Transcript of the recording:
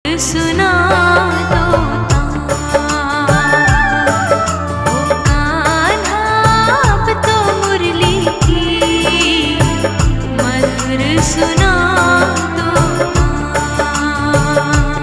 सुना तो ओ कान्हा अब तो मुरली की मधुर सुना।